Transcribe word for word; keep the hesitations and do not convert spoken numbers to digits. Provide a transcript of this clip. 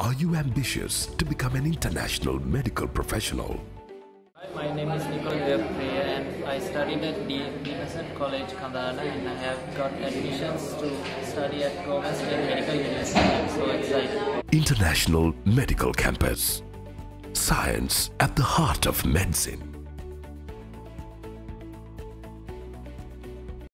Are you ambitious to become an international medical professional? Hi, my name is Nicole Priya and I studied at the Innocent College, Kandahar, and I have got admissions to study at Goa State Medical University. I'm so excited. International Medical Campus. Science at the heart of medicine.